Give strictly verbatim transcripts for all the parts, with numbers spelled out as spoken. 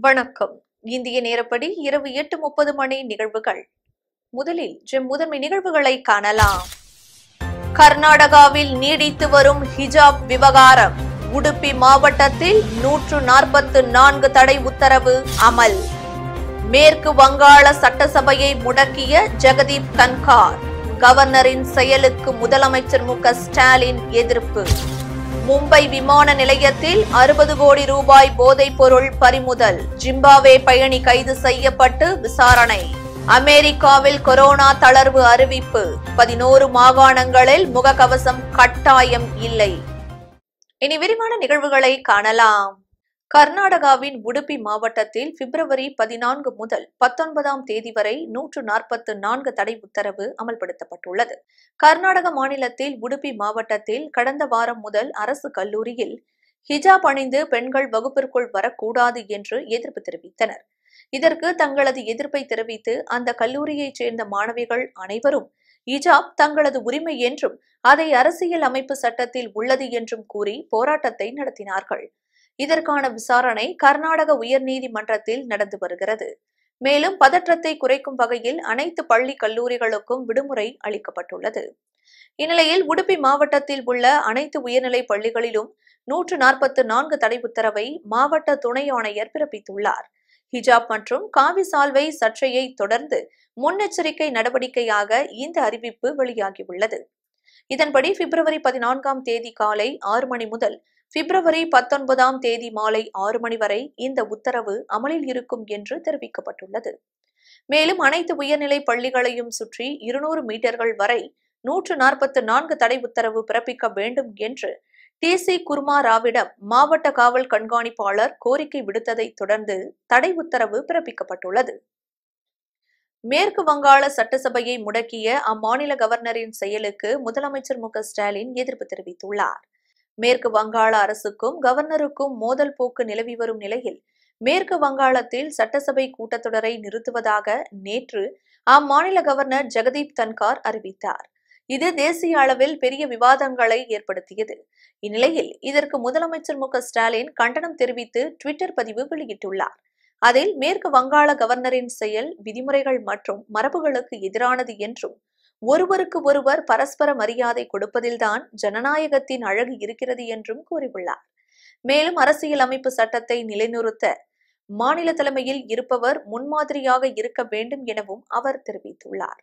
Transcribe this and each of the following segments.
வணக்கம். இந்திய நேரப்படி இரவு எட்டு முப்பது மணி நிகழ்வுகள். முதலில் ஜெம் முதன்மை நிகழ்வுகளை காணலாம். கர்நாடகாவில் நீடித்து வரும் ஹிஜாப் விவகாரம். உடுப்பி மாவட்டத்தில் நூற்று நாற்பத்து நான்கு தடை உத்தரவு அமல். மேற்கு வங்காள சட்டசபையை முடக்கிய ஜெகதீப் தன்கார். கவர்னரின் செயலுக்கு முதலமைச்சர் மு க ஸ்டாலின் எதிர்ப்பு. மும்பை விமான நிலையத்தில் அறுபது கோடி ரூபாய் போதைப் பொருள் பறிமுதல். ஜிம்பாப்வே பயணி கைது செய்யப்பட்டு விசாரணை. அமெரிக்காவில் கொரோனா தளர்வு அறிவிப்பு. பதினோரு மாகாணங்களில் முகக்கவசம் கட்டாயம் இல்லை. இனி விரிவான நிகழ்வுகளை காணலாம். கர்நாடகாவின் உடுப்பி மாவட்டத்தில் பிப்ரவரி பதினான்கு முதல் பத்தொன்பதாம் தேதி வரை நூற்று நாற்பத்து நான்கு தடை உத்தரவு அமல்படுத்தப்பட்டுள்ளது. கர்நாடக மாநிலத்தில் உடுப்பி மாவட்டத்தில் கடந்த வாரம் முதல் அரசு கல்லூரியில் ஹிஜாப் அணிந்து பெண்கள் வகுப்பிற்குள் வரக்கூடாது என்று எதிர்ப்பு தெரிவித்தனர். இதற்கு தங்களது எதிர்ப்பை தெரிவித்து அந்த கல்லூரியைச் சேர்ந்த மாணவிகள் அனைவரும் ஹிஜாப் தங்களது உரிமை என்றும் அதை அரசியல் அமைப்பு சட்டத்தில் உள்ளது என்றும் கூறி போராட்டத்தை நடத்தினார்கள். இதற்கான விசாரணை கர்நாடக உயர்நீதிமன்றத்தில் நடந்து வருகிறது. மேலும் பதற்றத்தை குறைக்கும் வகையில் அனைத்து பள்ளி கல்லூரிகளுக்கும் விடுமுறை அளிக்கப்பட்டுள்ளது. இந்நிலையில் உடுப்பி மாவட்டத்தில் உள்ள அனைத்து உயர்நிலை பள்ளிகளிலும் நூற்று நாற்பத்து நான்கு தடை உத்தரவை மாவட்ட துணை ஆணையர் பிறப்பித்துள்ளார். ஹிஜாப் மற்றும் காவி சால்வை சர்ச்சையை தொடர்ந்து முன்னெச்சரிக்கை நடவடிக்கையாக இந்த அறிவிப்பு வெளியாகியுள்ளது. இதன்படி பிப்ரவரி பதினான்காம் தேதி காலை ஆறு மணி முதல் பிப்ரவரி பத்தொன்பதாம் தேதி மாலை ஆறு மணி வரை இந்த உத்தரவு அமலில் இருக்கும் என்று தெரிவிக்கப்பட்டுள்ளது. மேலும் அனைத்து உயர்நிலை பள்ளிகளையும் சுற்றி இருநூறு மீட்டர்கள் வரை நூற்று நாற்பத்து நான்கு தடை உத்தரவு பிறப்பிக்க வேண்டும் என்று டி சி குர்மா ராவிடம் மாவட்ட காவல் கண்காணிப்பாளர் கோரிக்கை விடுத்ததை தொடர்ந்து தடை உத்தரவு பிறப்பிக்கப்பட்டுள்ளது. மேற்கு வங்காள சட்டசபையை முடக்கிய அம்மாநில கவர்னரின் செயலுக்கு முதலமைச்சர் மு க ஸ்டாலின் எதிர்ப்பு தெரிவித்துள்ளார். மேற்கு வங்காள அரசுக்கும் கவர்னருக்கும் மோதல் போக்கு நிலவி வரும் நிலையில் மேற்கு வங்காளத்தில் சட்டசபை கூட்டத்தொடரை நிறுத்துவதாக நேற்று அம்மாநில கவர்னர் ஜெகதீப் தன்கார் அறிவித்தார். இது தேசிய அளவில் பெரிய விவாதங்களை ஏற்படுத்தியது. இந்நிலையில் இதற்கு முதலமைச்சர் மு க ஸ்டாலின் கண்டனம் தெரிவித்து டுவிட்டர் பதிவு வெளியிட்டுள்ளார். அதில் மேற்கு வங்காள கவர்னரின் செயல் விதிமுறைகள் மற்றும் மரபுகளுக்கு எதிரானது என்றும் ஒருவருக்கு ஒருவர் பரஸ்பர மரியாதை கொடுப்பதில்தான் ஜனநாயகத்தின் அழகு இருக்கிறது என்றும் கூறியுள்ளார். மேலும் அரசியல் அமைப்பு சட்டத்தை நிலைநிறுத்த மாநில தலைமையில் இருப்பவர் முன்மாதிரியாக இருக்க வேண்டும் எனவும் அவர் தெரிவித்துள்ளார்.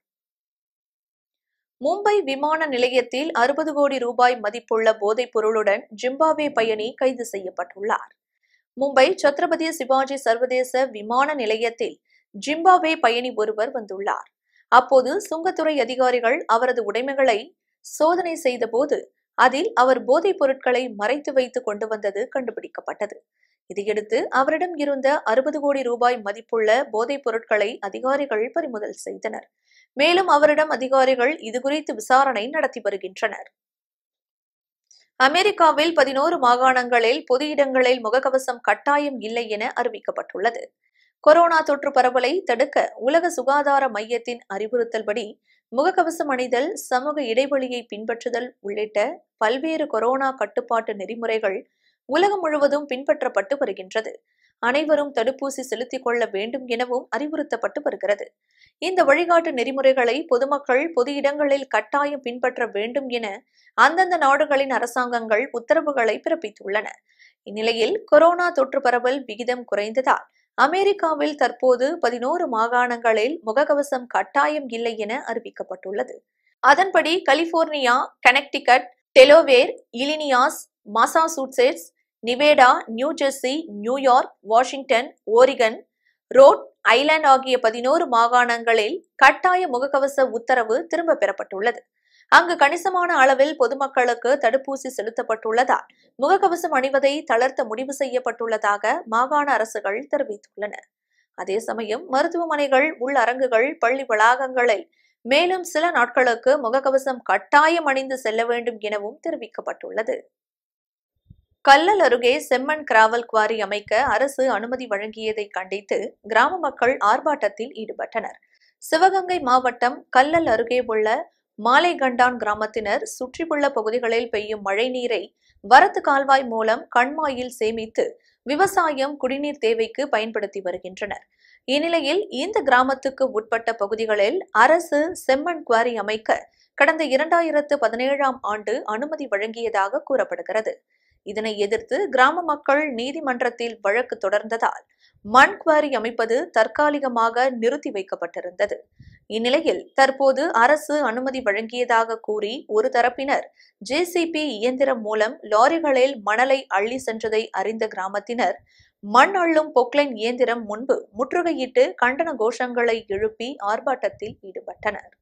மும்பை விமான நிலையத்தில் அறுபது கோடி ரூபாய் மதிப்புள்ள போதைப் பொருளுடன் ஜிம்பாப்வே பயணி கைது செய்யப்பட்டுள்ளார். மும்பை சத்ரபதி சிவாஜி சர்வதேச விமான நிலையத்தில் ஜிம்பாப்வே பயணி ஒருவர் வந்துள்ளார். அப்போது சுங்கத்துறை அதிகாரிகள் அவரது உடைமைகளை சோதனை செய்தபோது அதில் அவர் போதைப் பொருட்களை மறைத்து வைத்து கொண்டு வந்தது கண்டுபிடிக்கப்பட்டது. இதையடுத்து அவரிடம் இருந்த அறுபது கோடி ரூபாய் மதிப்புள்ள போதைப் பொருட்களை அதிகாரிகள் பறிமுதல் செய்தனர். மேலும் அவரிடம் அதிகாரிகள் இதுகுறித்து விசாரணை நடத்தி வருகின்றனர். அமெரிக்காவில் பதினோரு மாகாணங்களில் பொது இடங்களில் முகக்கவசம் கட்டாயம் இல்லை என அறிவிக்கப்பட்டுள்ளது. கொரோனா தொற்று பரவலை தடுக்க உலக சுகாதார மையத்தின் அறிவுறுத்தல்படி முகக்கவசம் அணிதல், சமூக இடைவெளியை பின்பற்றுதல் உள்ளிட்ட பல்வேறு கொரோனா கட்டுப்பாட்டு நெறிமுறைகள் உலகம் முழுவதும் பின்பற்றப்பட்டு வருகின்றது. அனைவரும் தடுப்பூசி செலுத்திக் கொள்ள வேண்டும் எனவும் அறிவுறுத்தப்பட்டு வருகிறது. இந்த வழிகாட்டு நெறிமுறைகளை பொதுமக்கள் பொது இடங்களில் கட்டாயம் பின்பற்ற வேண்டும் என அந்தந்த நாடுகளின் அரசாங்கங்கள் உத்தரவுகளை பிறப்பித்துள்ளன. இந்நிலையில் கொரோனா தொற்று பரவல் விகிதம் குறைந்ததால் அமெரிக்காவில் தற்போது பதினோரு மாகாணங்களில் முகக்கவசம் கட்டாயம் இல்லை என அறிவிக்கப்பட்டுள்ளது. அதன்படி California, Connecticut, Delaware, Illinois, Massachusetts, Nevada, New Jersey, New York, Washington, Oregon, Rhode Island ஆகிய பதினோரு மாகாணங்களில் கட்டாய முகக்கவச உத்தரவு திரும்ப பெறப்பட்டுள்ளது. அங்கு கணிசமான அளவில் பொதுமக்களுக்கு தடுப்பூசி செலுத்தப்பட்டுள்ளதால் முகக்கவசம் அணிவதை தளர்த்த முடிவு செய்யப்பட்டுள்ளதாக மாகாண அரசுகள் தெரிவித்துள்ளன. அதே சமயம் மருத்துவமனைகள், உள்ளரங்குகள், பள்ளி வளாகங்களில் மேலும் சில நாட்களுக்கு முகக்கவசம் கட்டாயம் அணிந்து செல்ல வேண்டும் எனவும் தெரிவிக்கப்பட்டுள்ளது. கல்லல் அருகே செம்மண் கிராவல் குவாரி அமைக்க அரசு அனுமதி வழங்கியதை கண்டித்து கிராம மக்கள் ஆர்ப்பாட்டத்தில் ஈடுபட்டனர். சிவகங்கை மாவட்டம் கல்லல் அருகே உள்ள மாலைகண்டான் கிராமத்தினர் சுற்றியுள்ள பகுதிகளில் பெய்யும் மழை நீரை வரத்து கால்வாய் மூலம் கண்மாயில் சேமித்து விவசாயம், குடிநீர் தேவைக்கு பயன்படுத்தி வருகின்றனர். இந்நிலையில் இந்த கிராமத்துக்கு உட்பட்ட பகுதிகளில் அரசு செம்மண் குவாரி அமைக்க கடந்த இரண்டாயிரத்து பதினேழாம் ஆண்டு அனுமதி வழங்கியதாக கூறப்படுகிறது. இதனை எதிர்த்து கிராம மக்கள் நீதிமன்றத்தில் வழக்கு தொடர்ந்ததால் மண் குவாரி அமைப்பது தற்காலிகமாக நிறுத்தி வைக்கப்பட்டிருந்தது. இந்நிலையில் தற்போது அரசு அனுமதி வழங்கியதாக கூறி ஒரு தரப்பினர் ஜேசிபி இயந்திரம் மூலம் லாரிகளில் மணலை அள்ளி சென்றதை அறிந்த கிராமத்தினர் மண் அள்ளும் பொக்லைன் இயந்திரம் முன்பு முற்றுகையிட்டு கண்டன கோஷங்களை எழுப்பி ஆர்ப்பாட்டத்தில் ஈடுபட்டனர்.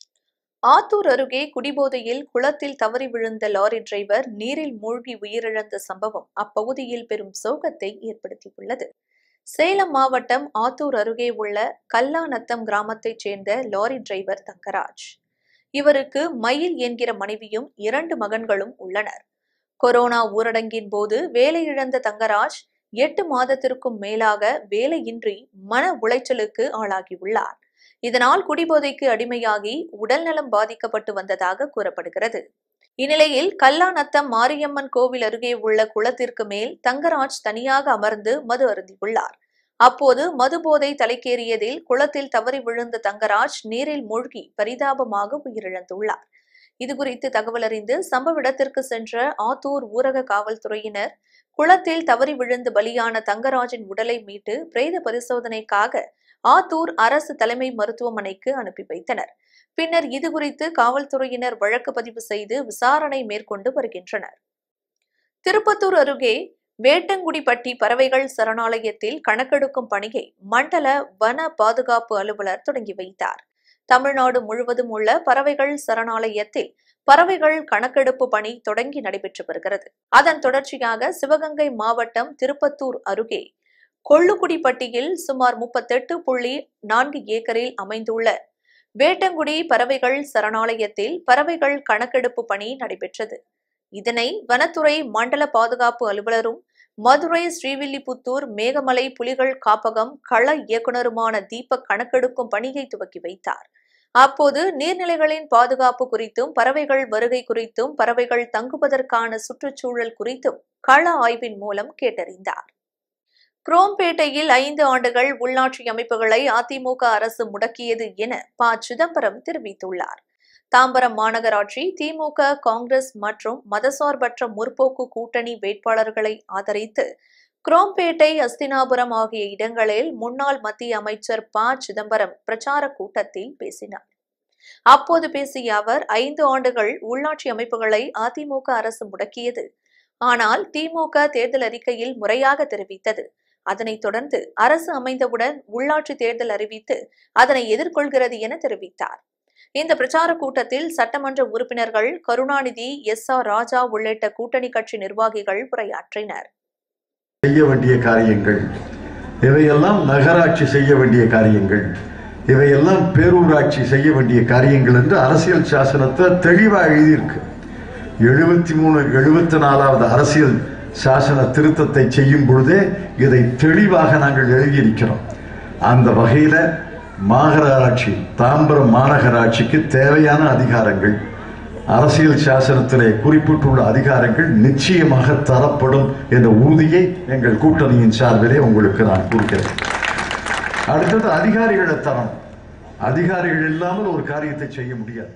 ஆத்தூர் அருகே குடிபோதையில் குளத்தில் தவறி விழுந்த லாரி டிரைவர் நீரில் மூழ்கி உயிரிழந்த சம்பவம் அப்பகுதியில் பெரும் சோகத்தை ஏற்படுத்தியுள்ளது. சேலம் மாவட்டம் ஆத்தூர் அருகே உள்ள கல்லாநத்தம் கிராமத்தைச் சேர்ந்த லாரி டிரைவர் தங்கராஜ். இவருக்கு மயில் என்கிற மனைவியும் இரண்டு மகன்களும் உள்ளனர். கொரோனா ஊரடங்கின் போது வேலையிழந்த தங்கராஜ் எட்டு மாதத்திற்கும் மேலாக வேலையின்றி மன உளைச்சலுக்கு ஆளாகியுள்ளார். இதனால் குடிபோதைக்கு அடிமையாகி உடல்நலம் பாதிக்கப்பட்டு வந்ததாக கூறப்படுகிறது. இந்நிலையில் கல்லாநத்தம் மாரியம்மன் கோவில் அருகே உள்ள குளத்திற்கு மேல் தங்கராஜ் தனியாக அமர்ந்து மது அருந்தியுள்ளார். அப்போது மதுபோதை தலைக்கேறியதில் குளத்தில் தவறி விழுந்த தங்கராஜ் நீரில் மூழ்கி பரிதாபமாக உயிரிழந்துள்ளார். இதுகுறித்து தகவல் அறிந்து சம்பவ இடத்திற்கு சென்ற ஆத்தூர் ஊரக காவல்துறையினர் குளத்தில் தவறி விழுந்து பலியான தங்கராஜின் உடலை மீட்டு பிரேத பரிசோதனைக்காக ஆத்தூர் அரசு தலைமை மருத்துவமனைக்கு அனுப்பி வைத்தனர். பின்னர் இதுகுறித்து காவல்துறையினர் வழக்கு பதிவு செய்து விசாரணை மேற்கொண்டு வருகின்றனர். திருப்பத்தூர் அருகே வேட்டங்குடிப்பட்டி பறவைகள் சரணாலயத்தில் கணக்கெடுக்கும் பணியை மண்டல வன பாதுகாப்பு அலுவலர் தொடங்கி வைத்தார். தமிழ்நாடு முழுவதும் உள்ள பறவைகள் சரணாலயத்தில் பறவைகள் கணக்கெடுப்பு பணி தொடங்கி நடைபெற்று வருகிறது. அதன் தொடர்ச்சியாக சிவகங்கை மாவட்டம் திருப்பத்தூர் அருகே கொள்ளுக்குடிப்பட்டியில் சுமார் முப்பத்தெட்டு புள்ளி நான்கு ஏக்கரில் அமைந்துள்ள வேட்டங்குடி பறவைகள் சரணாலயத்தில் பறவைகள் கணக்கெடுப்பு பணி நடைபெற்றது. இதனை வனத்துறை மண்டல பாதுகாப்பு அலுவலரும் மதுரை ஸ்ரீவில்லிபுத்தூர் மேகமலை புலிகள் காப்பகம் கள இயக்குநருமான தீபக் கணக்கெடுக்கும் பணியை துவக்கி வைத்தார். அப்போது நீர்நிலைகளின் பாதுகாப்பு குறித்தும் பறவைகள் வருகை குறித்தும் பறவைகள் தங்குவதற்கான சுற்றுச்சூழல் குறித்தும் கள ஆய்வின் மூலம் கேட்டறிந்தார். குரோம்பேட்டையில் ஐந்து ஆண்டுகள் உள்ளாட்சி அமைப்புகளை அதிமுக அரசு முடக்கியது என ப. சிதம்பரம் தெரிவித்துள்ளார். தாம்பரம் மாநகராட்சி திமுக, காங்கிரஸ் மற்றும் மதசார்பற்ற முற்போக்கு கூட்டணி வேட்பாளர்களை ஆதரித்து குரோம்பேட்டை, அஸ்தினாபுரம் ஆகிய இடங்களில் முன்னாள் மத்திய அமைச்சர் ப. சிதம்பரம் பிரச்சார கூட்டத்தில் பேசினார். அப்போது பேசிய அவர், ஐந்து ஆண்டுகள் உள்ளாட்சி அமைப்புகளை அதிமுக அரசு முடக்கியது. ஆனால் திமுக தேர்தல் அறிக்கையில் முறையாக தெரிவித்தது. அதனைத் தொடர்ந்து அரசு அமைந்தவுடன் உள்ளாட்சி தேர்தல் அறிவித்து அதனை எதிர்கொள்கிறது என தெரிவித்தார். இந்த பிரச்சார கூட்டத்தில் சட்டமன்ற உறுப்பினர்கள் கருணாநிதி, எஸ். ஆர். ராஜா உள்ளிட்ட கூட்டணி கட்சி நிர்வாகிகள் உரையாற்றினர். செய்ய வேண்டிய காரியங்கள் இவையெல்லாம் நகராட்சி செய்ய வேண்டிய காரியங்கள், இவையெல்லாம் பேரூராட்சி செய்ய வேண்டிய காரியங்கள் என்று அரசியல் சாசனத்தை தெளிவாக எழுதியிருக்கு. எழுபத்தி மூணு எழுபத்தி நாலாவது அரசியல் சாசன திருத்தத்தை செய்யும் பொழுதே இதை தெளிவாக நாங்கள் எழுதியிருக்கிறோம். அந்த வகையில் மாநகராட்சி, தாம்பரம் மாநகராட்சிக்கு தேவையான அதிகாரங்கள், அரசியல் சாசனத்திலே குறிப்பிட்டுள்ள அதிகாரங்கள் நிச்சயமாக தரப்படும் என்ற உறுதியை எங்கள் கூட்டணியின் சார்பிலே உங்களுக்கு நான் கூறுகிறேன். அடுத்தது அதிகாரிகளை தரணும். அதிகாரிகள் இல்லாமல் ஒரு காரியத்தை செய்ய முடியாது.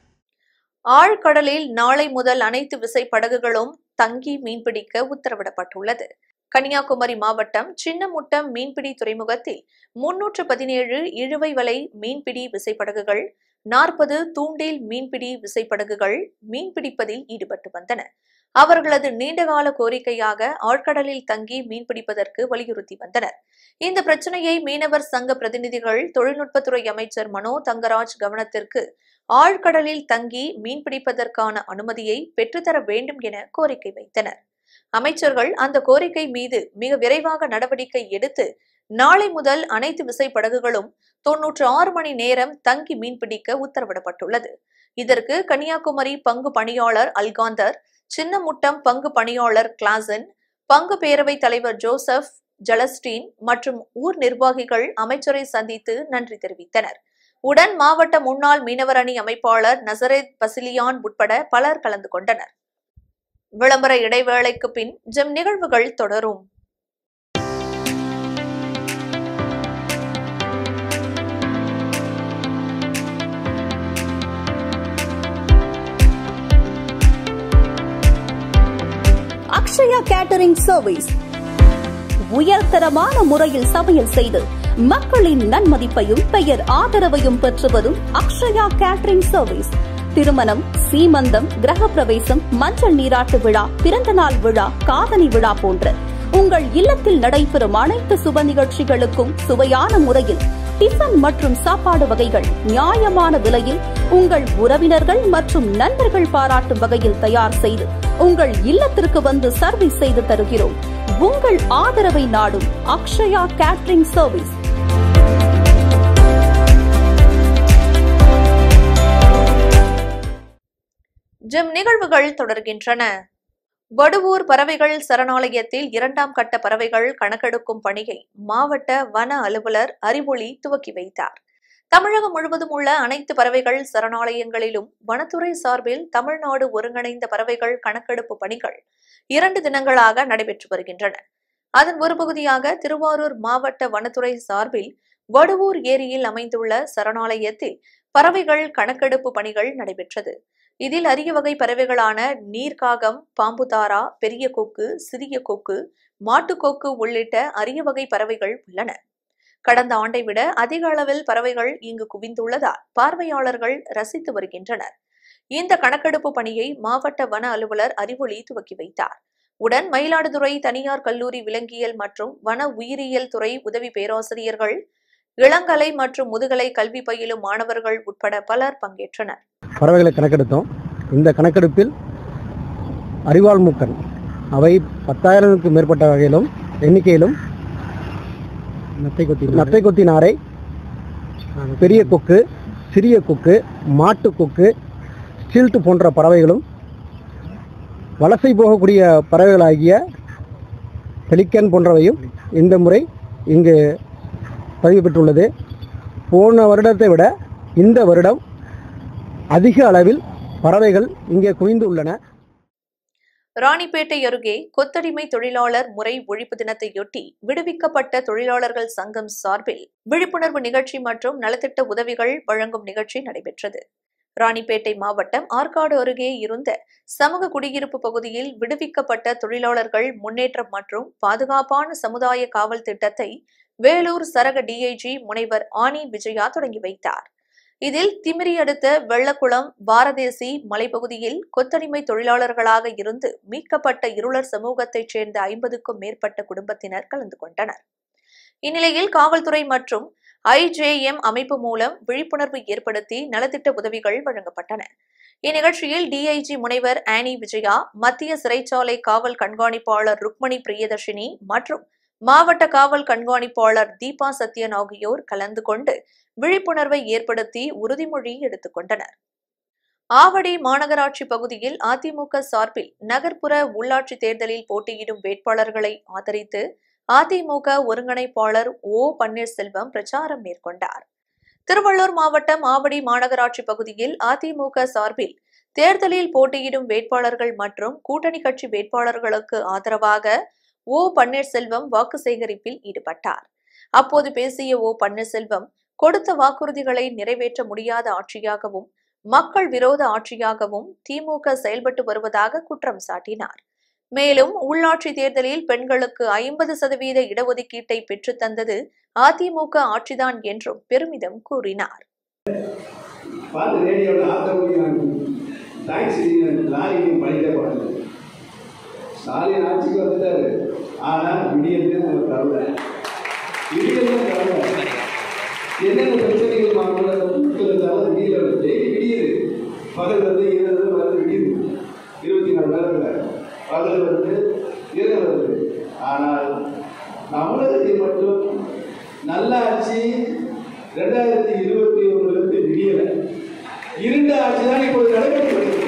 ஆழ்கடலில் நாளை முதல் அனைத்து விசைப்படகுகளும் தங்கி மீன்பிடிக்க உத்தரவிடப்பட்டுள்ளது. கன்னியாகுமரி மாவட்டம் சின்னமுட்டம் மீன்பிடி துறைமுகத்தில் முன்னூற்று பதினேழு இழுவை வலை மீன்பிடி விசைப்படகுகள், நாற்பது தூண்டில் மீன்பிடி விசைப்படகுகள் மீன்பிடிப்பதில் ஈடுபட்டு வந்தன. அவர்களது நீண்டகால கோரிக்கையாக ஆழ்கடலில் தங்கி மீன்பிடிப்பதற்கு வலியுறுத்தி வந்தனர். இந்த பிரச்சனையை மீனவர் சங்க பிரதிநிதிகள் தொழில்நுட்பத்துறை அமைச்சர் மனோ தங்கராஜ் கவனத்திற்கு ஆழ்கடலில் தங்கி மீன்பிடிப்பதற்கான அனுமதியை பெற்றுத்தர வேண்டும் என கோரிக்கை வைத்தனர். அமைச்சர்கள் அந்த கோரிக்கை மீது மிக விரைவாக நடவடிக்கை எடுத்து நாளை முதல் அனைத்து விசைப்படகுகளும் தொன்னூற்று ஆறு மணி நேரம் தங்கி மீன்பிடிக்க உத்தரவிடப்பட்டுள்ளது. இதற்கு கன்னியாகுமரி பங்கு பணியாளர் அல்காந்தர், சின்னமுட்டம் பங்கு பணியாளர் கிளாசன், பங்கு பேரவைத் தலைவர் ஜோசப், ஜலஸ்டீன் மற்றும் ஊர் நிர்வாகிகள் அமைச்சரை சந்தித்து நன்றி தெரிவித்தனர். உடன் மாவட்ட முன்னாள் மீனவர் அணி அமைப்பாளர் நசரேத் பசிலியான் உட்பட பலர் கலந்து கொண்டனர். விளம்பர இடைவேளைக்கு பின் ஜெம் நிகழ்வுகள் தொடரும். Catering service. உயர்தரமான முறையில் சமையல் செய்து மக்களின் நன்மதிப்பையும் பெயர் ஆதரவையும் பெற்று வரும் அக்ஷயா கேட்டரிங் சர்வீஸ். திருமணம், சீமந்தம், கிரகப்பிரவேசம், மஞ்சள் நீராட்டு விழா, பிறந்தநாள் விழா, காதணி விழா போன்ற உங்கள் இல்லத்தில் நடைபெறும் அனைத்து சுப நிகழ்ச்சிகளுக்கும் சுவையான முறையில் டிஃபன் மற்றும் சாப்பாடு வகைகள் நியாயமான விலையில் உங்கள் உறவினர்கள் மற்றும் நண்பர்கள் பாராட்டும் வகையில் தயார் செய்து உங்கள் இல்லத்திற்கு வந்து சர்வீஸ் செய்து தருகிறோம். உங்கள் ஆதரவை நாடும் அக்ஷயா கேட்டரிங் சர்வீஸ். ஜிம் நிகழ்வுகள் தொடர்கின்றன. வடுவூர் பறவைகள் சரணாலயத்தில் இரண்டாம் கட்ட பறவைகள் கணக்கெடுக்கும் பணியை மாவட்ட வன அலுவலர் அறிவொளி துவக்கி வைத்தார். தமிழகம் முழுவதும் உள்ள அனைத்து பறவைகள் சரணாலயங்களிலும் வனத்துறை சார்பில் தமிழ்நாடு ஒருங்கிணைந்த பறவைகள் கணக்கெடுப்பு பணிகள் இரண்டு தினங்களாக நடைபெற்று வருகின்றன. அதன் ஒரு பகுதியாக திருவாரூர் மாவட்ட வனத்துறை சார்பில் வடுவூர் ஏரியில் அமைந்துள்ள சரணாலயத்தில் பறவைகள் கணக்கெடுப்பு பணிகள் நடைபெற்றது. இதில் அரிய வகை பறவைகளான நீர்காகம், பாம்புதாரா, பெரிய கொக்கு, சிறிய கொக்கு, மாட்டுக்கொக்கு உள்ளிட்ட அரிய வகை பறவைகள் உள்ளன. கடந்த ஆண்டை விட அதிக அளவில் பறவைகள் இங்கு குவிந்துள்ளதால் பார்வையாளர்கள் ரசித்து வருகின்றனர். இந்த கணக்கெடுப்பு பணியை மாவட்ட வன அலுவலர் அறிவொளி துவக்கி வைத்தார். உடன் மயிலாடுதுறை தனியார் கல்லூரி விலங்கியல் மற்றும் வன உயிரியல் துறை உதவி பேராசிரியர்கள், இளங்கலை மற்றும் முதுகலை கல்வி பயிலும் மாணவர்கள் உட்பட பலர் பங்கேற்றனர். பறவைகளை கணக்கெடுத்தோம். இந்த கணக்கெடுப்பில் அரிவாள் மூக்கன் அவை பத்தாயிரத்துக்கும் மேற்பட்ட வகையிலும் எண்ணிக்கையிலும் நத்தை கொத்தி நாரை, பெரிய கொக்கு, சிறிய கொக்கு, மாட்டு கொக்கு, ஸ்டில்ட் போன்ற பறவைகளும் வலசை போகக்கூடிய பறவைகளாகிய பெலிக்கன் போன்றவையும் இந்த முறை இங்கு பதிவு பெற்றுள்ளது. போன வருடத்தை விட இந்த வருடம் அதிக அளவில் பறவைகள் இங்கே குவிந்து உள்ளன. ராணிப்பேட்டை அருகே கொத்தடிமை தொழிலாளர் முறை ஒழிப்பு தினத்தையொட்டி விடுவிக்கப்பட்ட தொழிலாளர்கள் சங்கம் சார்பில் விழிப்புணர்வு நிகழ்ச்சி மற்றும் நலத்திட்ட உதவிகள் வழங்கும் நிகழ்ச்சி நடைபெற்றது. ராணிப்பேட்டை மாவட்டம் ஆற்காடு அருகே இருந்த சமூக குடியிருப்பு பகுதியில் விடுவிக்கப்பட்ட தொழிலாளர்கள் முன்னேற்றம் மற்றும் பாதுகாப்பான சமுதாய காவல் திட்டத்தை வேலூர் சரக டிஐஜி முனைவர் ஆனி விஜயா தொடங்கி வைத்தார். இதில் திமிரி அடுத்த வெள்ளக்குளம் பாரதேசி மலைப்பகுதியில் கொத்தடிமை தொழிலாளர்களாக இருந்து மீட்கப்பட்ட இருளர் சமூகத்தைச் சேர்ந்த ஐம்பதுக்கும் மேற்பட்ட குடும்பத்தினர் கலந்து கொண்டனர். இந்நிலையில் காவல்துறை மற்றும் ஐஜேஎம் அமைப்பு மூலம் விழிப்புணர்வு ஏற்படுத்தி நலத்திட்ட உதவிகள் வழங்கப்பட்டன. இந்நிகழ்ச்சியில் டிஐஜி முனைவர் ஆனி விஜயா, மத்திய சிறைச்சாலை காவல் கண்காணிப்பாளர் ருக்மணி பிரியதர்ஷினி மற்றும் மாவட்ட காவல் கண்காணிப்பாளர் தீபா சத்யன் ஆகியோர் கலந்து கொண்டு விழிப்புணர்வை ஏற்படுத்தி உறுதிமொழி எடுத்துக் கொண்டனர். ஆவடி மாநகராட்சி பகுதியில் அதிமுக சார்பில் நகர்ப்புற உள்ளாட்சி தேர்தலில் போட்டியிடும் வேட்பாளர்களை ஆதரித்து அதிமுக ஒருங்கிணைப்பாளர் ஓ பன்னீர்செல்வம் பிரச்சாரம் மேற்கொண்டார். திருவள்ளூர் மாவட்டம் ஆவடி மாநகராட்சி பகுதியில் அதிமுக சார்பில் தேர்தலில் போட்டியிடும் வேட்பாளர்கள் மற்றும் கூட்டணி கட்சி வேட்பாளர்களுக்கு ஆதரவாக ஓ பன்னீர்செல்வம் வாக்கு சேகரிப்பில் ஈடுபட்டார். அப்போது பேசிய ஓ பன்னீர்செல்வம், கொடுத்த வாக்குறுதிகளை நிறைவேற்ற முடியாத ஆட்சியாகவும் மக்கள் விரோத ஆட்சியாகவும் திமுக செயல்பட்டு வருவதாக குற்றம் சாட்டினார். மேலும் உள்ளாட்சி தேர்தலில் பெண்களுக்கு ஐம்பது சதவீத இடஒதுக்கீட்டை பெற்றுத் தந்தது அதிமுக ஆட்சிதான் என்றும் பெருமிதம் கூறினார். என்னென்ன பிரச்சனைகள் விடியுது, பகல் வந்து இரவு வந்து விடியுது, இருபத்தி நாலு நேரத்தில் பகல் வந்து இரவு வருது. ஆனால் தமிழகத்தில் மட்டும் நல்ல ஆட்சி ரெண்டாயிரத்தி இருபத்தி ஒன்றுலேருந்து விடியலை. இருண்ட ஆட்சி தான் இப்போது நடைபெற்று வருகிறது.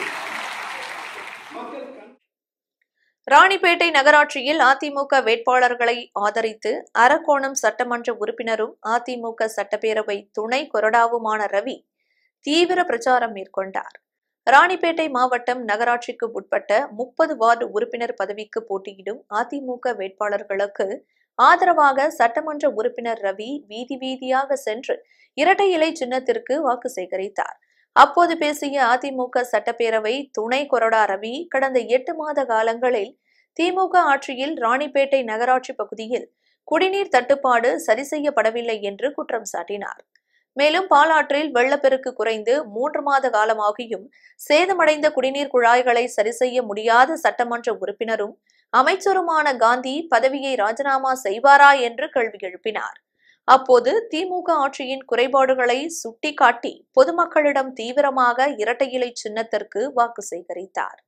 ராணிப்பேட்டை நகராட்சியில் அதிமுக வேட்பாளர்களை ஆதரித்து அரக்கோணம் சட்டமன்ற உறுப்பினரும் அதிமுக சட்டப்பேரவை துணை கொறடாவுமான ரவி தீவிர பிரச்சாரம் மேற்கொண்டார். ராணிப்பேட்டை மாவட்டம் நகராட்சிக்கு உட்பட்ட முப்பது வார்டு உறுப்பினர் பதவிக்கு போட்டியிடும் அதிமுக வேட்பாளர்களுக்கு ஆதரவாக சட்டமன்ற உறுப்பினர் ரவி வீதி வீதியாக சென்று இரட்டை இலை சின்னத்திற்கு வாக்கு சேகரித்தார். அப்போது பேசிய அதிமுக சட்டப்பேரவை துணை கொறடா ரவி, கடந்த எட்டு மாத காலங்களில் திமுக ஆட்சியில் ராணிப்பேட்டை நகராட்சி பகுதியில் குடிநீர் தட்டுப்பாடு சரி செய்யப்படவில்லை என்று குற்றம் சாட்டினார். மேலும் பாலாற்றில் வெள்ளப்பெருக்கு குறைந்து மூன்று மாத காலமாகியும் சேதமடைந்த குடிநீர் குழாய்களை சரி செய்ய முடியாத சட்டமன்ற உறுப்பினரும் அமைச்சருமான காந்தி பதவியை ராஜினாமா செய்வாரா என்று கேள்வி எழுப்பினார். அப்போது திமுக ஆட்சியின் குறைபாடுகளை சுட்டிக்காட்டி பொதுமக்களிடம் தீவிரமாக இரட்டை இலை சின்னத்திற்கு வாக்கு சேகரித்தார்.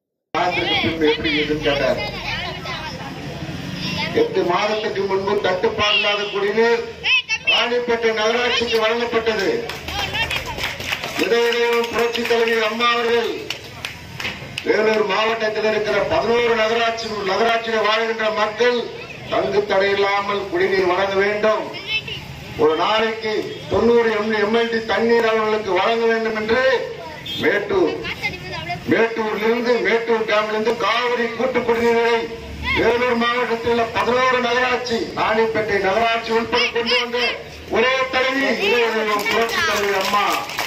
எட்டு மாதத்துக்கு முன்பு தட்டுப்பாடில்லாத குடிநீர் ராணிப்பேட்டை நகராட்சிக்கு வழங்கப்பட்டது. இடையிடையும் புரட்சி தலைவர் அம்மா அவர்கள் வேலூர் மாவட்டத்தில் இருக்கிற பதினோரு நகராட்சி நகராட்சியில் வாழ்கின்ற மக்கள் தங்கு தடையில்லாமல் குடிநீர் வழங்க வேண்டும், ஒரு நாளைக்கு தொண்ணூறு எம்எல்டி தண்ணீர் அவர்களுக்கு வழங்க வேண்டும் என்று மேட்டூர் மேட்டூரிலிருந்து மேட்டூர் டேமிலிருந்து காவிரி கூட்டு குடிநீரை வேலூர் மாவட்டத்தில் உள்ள பதினோரு நகராட்சி ராணிப்பேட்டை நகராட்சி உட்பட கொண்டு வந்த ஒரே தலைவி புரட்சி தலைவர் அம்மா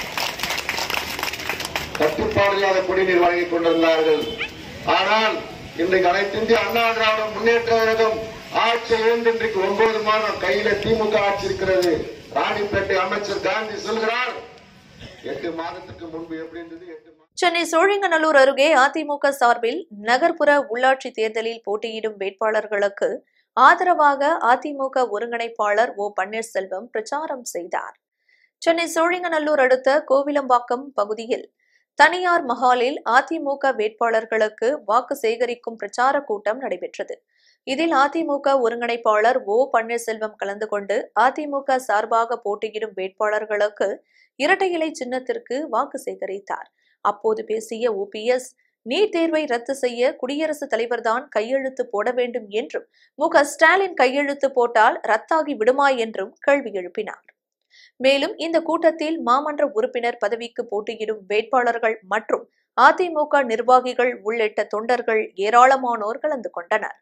தட்டுப்பாடு இல்லாத குடிநீர் வழங்கிக் கொண்டிருந்தார்கள். ஆனால் இன்றைக்கு அனைத்து இந்திய அண்ணா திராவிட முன்னேற்ற கழகம் ஆட்சி இழந்து இன்றைக்கு ஒன்பது மாதம் கையில திமுக ஆட்சி இருக்கிறது. ராணிப்பேட்டை அமைச்சர் காந்தி சொல்கிறார், எட்டு மாதத்துக்கு முன்பு எப்படி இருந்தது? எட்டு சென்னை சோழிங்கநல்லூர் அருகே அதிமுக சார்பில் நகர்ப்புற உள்ளாட்சி தேர்தலில் போட்டியிடும் வேட்பாளர்களுக்கு ஆதரவாக அதிமுக ஒருங்கிணைப்பாளர் ஓ பன்னீர்செல்வம் பிரச்சாரம் செய்தார். சென்னை சோழிங்கநல்லூர் அடுத்த கோவிலம்பாக்கம் பகுதியில் தனியார் மஹாலில் அதிமுக வேட்பாளர்களுக்கு வாக்கு சேகரிக்கும் பிரச்சார கூட்டம் நடைபெற்றது. இதில் அதிமுக ஒருங்கிணைப்பாளர் ஓ பன்னீர்செல்வம் கலந்து கொண்டு அதிமுக சார்பாக போட்டியிடும் வேட்பாளர்களுக்கு இரட்டை இலை சின்னத்திற்கு வாக்கு சேகரித்தார். அப்போது பேசிய ஓபிஎஸ், நீட் தேர்வை ரத்து செய்ய குடியரசுத் தலைவர்தான் கையெழுத்து போட வேண்டும் என்றும் மு க ஸ்டாலின் கையெழுத்து போட்டால் ரத்தாகி விடுமா என்றும் கேள்வி எழுப்பினார். மேலும் இந்த கூட்டத்தில் மாமன்ற உறுப்பினர் பதவிக்கு போட்டியிடும் வேட்பாளர்கள் மற்றும் அதிமுக நிர்வாகிகள் உள்ளிட்ட தொண்டர்கள் ஏராளமானோர் கலந்து கொண்டனர்.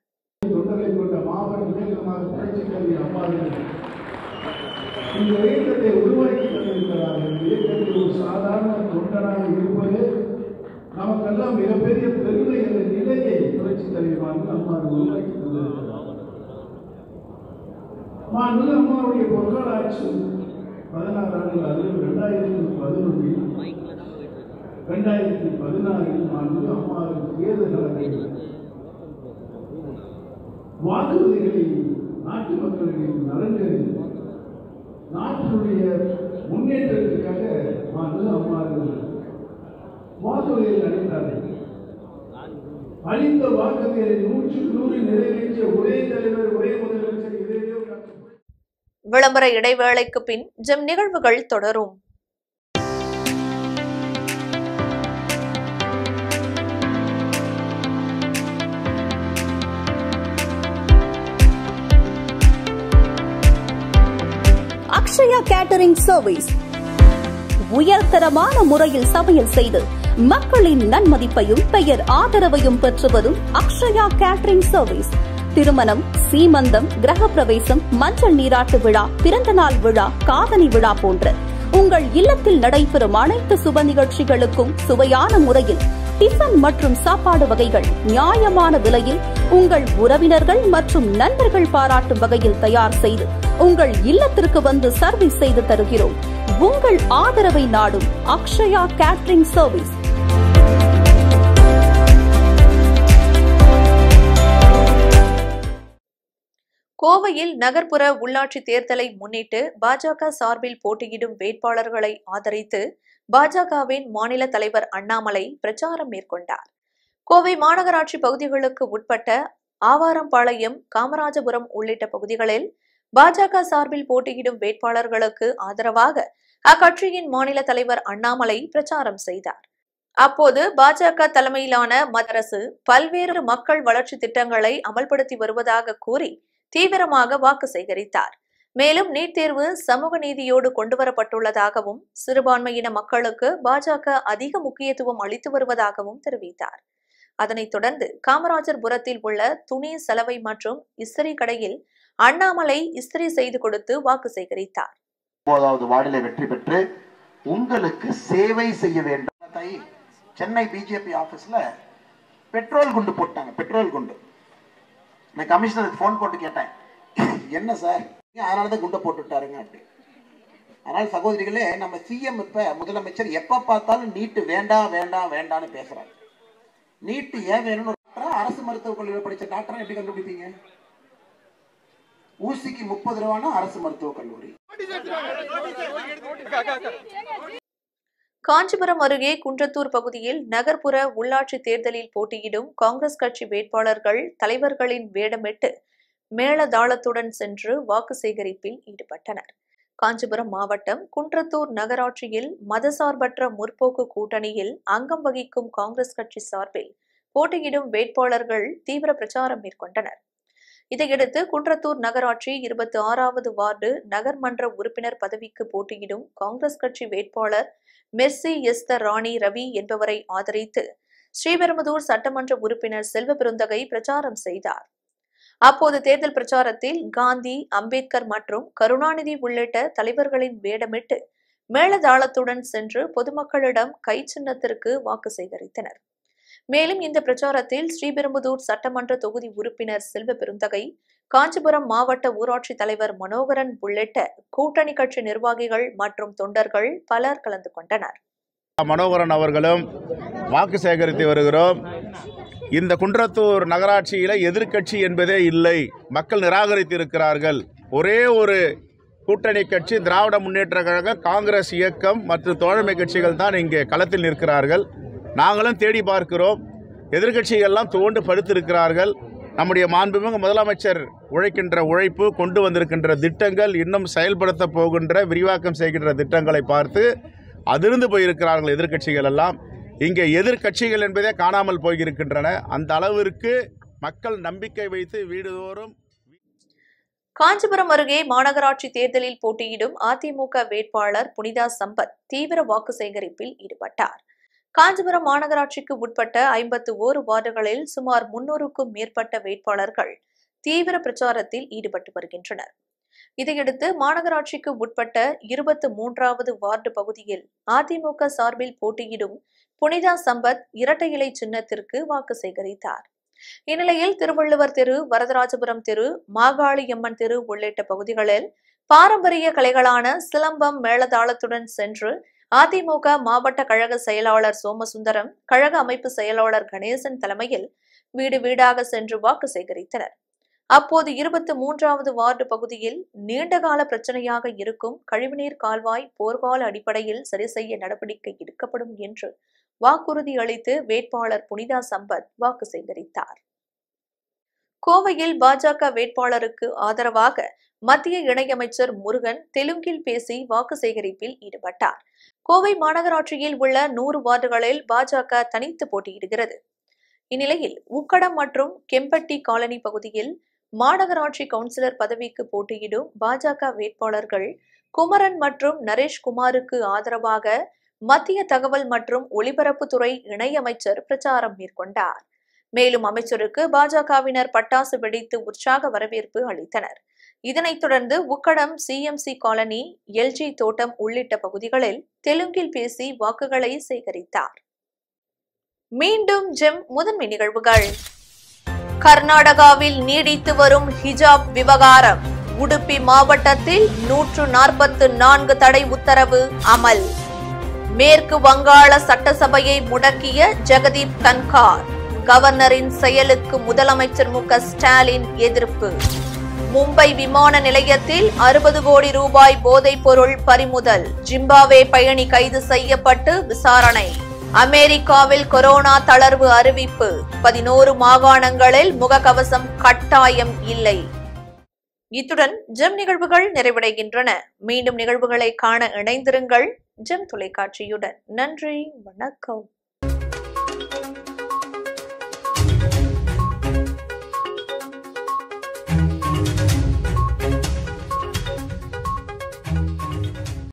இந்த இயக்கத்தை உருவாக்கி தந்திருக்கிறார்கள். இயக்கத்தில் ஒரு சாதாரண தொண்டனாக இருப்பது நமக்கெல்லாம் மிகப்பெரிய பெருமை என்ற நிலையை புரட்சி தலைவர்கள் அம்மா உருவாக்கி தந்திருக்கிறார். மாண்புமிகு அம்மாவுடைய பொருளாதார ஆட்சி பதினாறு ஆண்டுகள், அதில் இரண்டாயிரத்தி பதினொன்றில் இரண்டாயிரத்தி பதினாறில் மாண்புமிகு அம்மாவின் தேர்தல் நடந்தது. வாக்குறுதிகளை நாட்டு மக்களின் நலன்களில் நாட்டினுடைய முன்னேற்றத்திற்காக மாண்புமிகு அம்மாவர்கள் வாக்குறுதிகள் அளித்தார்கள். அளித்த வாக்குறுதிகளை நூற்றுக்கு நூறு நிறைவேற்றிய ஒரே தலைவர், ஒரே முதலமைச்சர் இதையே. விளம்பர இடைவேளைக்கு பின் ஜெம் நிகழ்வுகள் தொடரும். அக்ஷயா கேட்டரிங் சர்வீஸ் உயர்தரமான முறையில் சமையல் செய்து மக்களின் நன்மதிப்பையும் பெயர் ஆதரவையும் பெற்று வரும் அக்ஷயா கேட்டரிங் சர்வீஸ் திருமணம், சீமந்தம், கிரகப்பிரவேசம், மஞ்சள் நீராட்டு விழா, பிறந்தநாள் விழா, காதணி விழா போன்ற உங்கள் இல்லத்தில் நடைபெறும் அனைத்து சுப நிகழ்ச்சிகளுக்கும் சுவையான முறையில் டிஃபன் மற்றும் சாப்பாடு வகைகள் நியாயமான விலையில் உங்கள் உறவினர்கள் மற்றும் நண்பர்கள் பாராட்டும் வகையில் தயார் செய்து உங்கள் இல்லத்திற்கு வந்து சர்வீஸ் செய்து தருகிறோம். உங்கள் ஆதரவை நாடும் அக்ஷயா கேட்டரிங் சர்வீஸ். கோவையில் நகர்ப்புற உள்ளாட்சி தேர்தலை முன்னிட்டு பாஜக சார்பில் போட்டியிடும் வேட்பாளர்களை ஆதரித்து பாஜகவின் மாநில தலைவர் அண்ணாமலை பிரச்சாரம் மேற்கொண்டார். கோவை மாநகராட்சி பகுதிகளுக்கு உட்பட்ட ஆவாரம்பாளையம், காமராஜபுரம் உள்ளிட்ட பகுதிகளில் பாஜக சார்பில் போட்டியிடும் வேட்பாளர்களுக்கு ஆதரவாக அக்கட்சியின் மாநில தலைவர் அண்ணாமலை பிரச்சாரம் செய்தார். அப்போது பாஜக தலைமையிலான மத்திய அரசு பல்வேறு மக்கள் வளர்ச்சி திட்டங்களை அமல்படுத்தி வருவதாக கூறி தீவிரமாக வாக்கு சேகரித்தார். மேலும் நீட் தேர்வு சமூக நீதியோடு கொண்டுவரப்பட்டுள்ளதாகவும் சிறுபான்மையின மக்களுக்கு பாஜக அதிக முக்கியத்துவம் அளித்து வருவதாகவும் தெரிவித்தார். அதனைத் தொடர்ந்து காமராஜர்புரத்தில் உள்ள துணி, சலவை மற்றும் இஸ்திரி கடையில் அண்ணாமலை இஸ்திரி செய்து கொடுத்து வாக்கு சேகரித்தார். ஒன்பதாவது வார்டில் வெற்றி பெற்று உங்களுக்கு சேவை செய்ய வேண்டும். சென்னை பிஜேபி ஆபீஸ்ல பெட்ரோல் குண்டு போட்டாங்க. பெட்ரோல் குண்டு நான் கமிஷனருக்கு ஃபோன் போட்டு கேட்டேன், என்ன சார் அதனாலதான் குண்டை போட்டு விட்டாருங்க அப்படி. அதனால் சகோதரிகளே, நம்ம சிஎம் இப்ப முதலமைச்சர் எப்ப பார்த்தாலும் நீட்டு வேண்டாம் வேண்டாம் வேண்டாம்னு பேசுறாரு. நீட்டு ஏன் வேணும்னு அரசு மருத்துவக் கல்லூரியில் படிச்ச டாக்டரை எப்படி கண்டுபிடிப்பீங்க? ஊசிக்கு முப்பது ரூபானா அரசு மருத்துவக் கல்லூரி. காஞ்சிபுரம் அருகே குன்றத்தூர் பகுதியில் நகர்ப்புற உள்ளாட்சி தேர்தலில் போட்டியிடும் காங்கிரஸ் கட்சி வேட்பாளர்கள் தலைவர்களின் வேடமிட்டு மேளதாளத்துடன் சென்று வாக்கு சேகரிப்பில் ஈடுபட்டனர். காஞ்சிபுரம் மாவட்டம் குன்றத்தூர் நகராட்சியில் மதசார்பற்ற முற்போக்கு கூட்டணியில் அங்கம் வகிக்கும் காங்கிரஸ் கட்சி சார்பில் போட்டியிடும் வேட்பாளர்கள் தீவிர பிரச்சாரம் மேற்கொண்டனர். இதையடுத்து குன்றத்தூர் நகராட்சி இருபத்தி ஆறாவது வார்டு நகர்மன்ற உறுப்பினர் பதவிக்கு போட்டியிடும் காங்கிரஸ் கட்சி வேட்பாளர் மெர்சி எஸ்தர் ராணி ரவி என்பவரை ஆதரித்து ஸ்ரீபெரும்புதூர் சட்டமன்ற உறுப்பினர் செல்வ பெருந்தகை பிரச்சாரம் செய்தார். அப்போது தேர்தல் பிரச்சாரத்தில் காந்தி, அம்பேத்கர் மற்றும் கருணாநிதி உள்ளிட்ட தலைவர்களின் வேடமிட்டு மேளதாளத்துடன் சென்று பொதுமக்களிடம் கை சின்னத்திற்கு வாக்கு சேகரித்தனர். மேலும் இந்த பிரச்சாரத்தில் ஸ்ரீபெரும்புதூர் சட்டமன்ற தொகுதி உறுப்பினர் செல்வ பெருந்தகை, காஞ்சிபுரம் மாவட்ட ஊராட்சி தலைவர் மனோகரன் உள்ளிட்ட கூட்டணி கட்சி நிர்வாகிகள் மற்றும் தொண்டர்கள் பலர் கலந்து கொண்டனர். மனோகரன் அவர்களும் வாக்கு சேகரித்து வருகிறோம். இந்த குன்றத்தூர் நகராட்சியில எதிர்க்கட்சி என்பதே இல்லை, மக்கள் நிராகரித்து இருக்கிறார்கள். ஒரே ஒரு கூட்டணி கட்சி திராவிட முன்னேற்ற கழக, காங்கிரஸ் இயக்கம் மற்றும் தோழமை கட்சிகள் தான் இங்கே களத்தில் நிற்கிறார்கள். நாங்களும் தேடி பார்க்கிறோம், எதிர்க்கட்சிகள்லாம் துவண்டு படுத்திருக்கிறார்கள். நம்முடைய மாண்புமிகு முதலமைச்சர் உழைக்கின்ற உழைப்பு, கொண்டு வந்திருக்கின்ற திட்டங்கள், இன்னும் செயல்படுத்த போகின்ற விரிவாக்கம் செய்கின்ற திட்டங்களை பார்த்து அதிர்ந்து போயிருக்கிறார்கள் எதிர்க்கட்சிகள் எல்லாம். இங்கே எதிர்க்கட்சிகள் என்பதே காணாமல் போயிருக்கின்றன. அந்த அளவிற்கு மக்கள் நம்பிக்கை வைத்து வீடுதோறும். காஞ்சிபுரம் அருகே மாநகராட்சி தேர்தலில் போட்டியிடும் அதிமுக வேட்பாளர் புனிதா சம்பத் தீவிர வாக்கு சேகரிப்பில் ஈடுபட்டார். காஞ்சிபுரம் மாநகராட்சிக்கு உட்பட்ட ஐம்பத்து ஓரு வார்டுகளில் சுமார் முன்னூறுக்கும் மேற்பட்ட வேட்பாளர்கள் தீவிர பிரச்சாரத்தில் ஈடுபட்டு வருகின்றனர். இதையடுத்து மாநகராட்சிக்கு உட்பட்ட இருபத்தி மூன்றாவது வார்டு பகுதியில் அதிமுக சார்பில் போட்டியிடும் புனிதா சம்பத் இரட்டை இலை சின்னத்திற்கு வாக்கு சேகரித்தார். இந்நிலையில் திருவள்ளுவர் தெரு, வரதராஜபுரம் தெரு, மாகாளியம்மன் தெரு உள்ளிட்ட பகுதிகளில் பாரம்பரிய கலைகளான சிலம்பம் மேளதாளத்துடன் சென்று அதிமுக மாவட்ட கழக செயலாளர் சோமசுந்தரம், கழக அமைப்பு செயலாளர் கணேசன் தலைமையில் வீடு வீடாக சென்று வாக்கு சேகரித்தனர். அப்போது இருபத்தி மூன்றாவது வார்டு பகுதியில் நீண்டகால பிரச்சனையாக இருக்கும் கழிவுநீர் கால்வாய் போர்க்கால அடிப்படையில் சரி செய்ய நடவடிக்கை எடுக்கப்படும் என்று வாக்குறுதி அளித்து வேட்பாளர் புனிதா சம்பத் வாக்கு சேகரித்தார். கோவையில் பாஜக வேட்பாளருக்கு ஆதரவாக மத்திய இணையமைச்சர் முருகன் தெலுங்கில் பேசி வாக்கு சேகரிப்பில் ஈடுபட்டார். கோவை மாநகராட்சியில் உள்ள நூறு வார்டுகளில் பாஜக தனித்து போட்டியிடுகிறது. இந்நிலையில் உக்கடம் மற்றும் கெம்பட்டி காலனி பகுதியில் மாநகராட்சி கவுன்சிலர் பதவிக்கு போட்டியிடும் பாஜக வேட்பாளர்கள் குமரன் மற்றும் நரேஷ்குமாருக்கு ஆதரவாக மத்திய தகவல் மற்றும் ஒலிபரப்புத்துறை இணையமைச்சர் பிரச்சாரம் மேற்கொண்டார். மேலும் அமைச்சருக்கு பாஜகவினர் பட்டாசு வெடித்து உற்சாக வரவேற்பு அளித்தனர். இதனைத் தொடர்ந்து உக்கடம், சிஎம்சி காலனி, எல்ஜி தோட்டம் உள்ளிட்ட பகுதிகளில் தெலுங்கில் பேசி வாக்குகளை சேகரித்தார். மீண்டும் ஜெம் முதன்மை நிகழ்வுகள். கர்நாடகாவில் நீடித்து வரும் ஹிஜாப் விவகாரம். உடுப்பி மாவட்டத்தில் நூற்று நாற்பத்து நான்கு தடை உத்தரவு அமல். மேற்கு வங்காள சட்டசபையை முடக்கிய ஜெகதீப் தன்கார். கவர்னரின் செயலுக்கு முதலமைச்சர் மு க ஸ்டாலின் எதிர்ப்பு. மும்பை விமான நிலையத்தில் அறுபது கோடி ரூபாய் போதைப் பொருள் பறிமுதல். ஜிம்பாப்வே பயணி கைது செய்யப்பட்டு விசாரணை. அமெரிக்காவில் கொரோனா தளர்வு அறிவிப்பு. பதினோரு மாகாணங்களில் முகக்கவசம் கட்டாயம் இல்லை. இத்துடன் ஜெம் நிகழ்வுகள் நிறைவடைகின்றன. மீண்டும் நிகழ்வுகளை காண இணைந்திருங்கள் ஜெம் தொலைக்காட்சியுடன். நன்றி, வணக்கம்.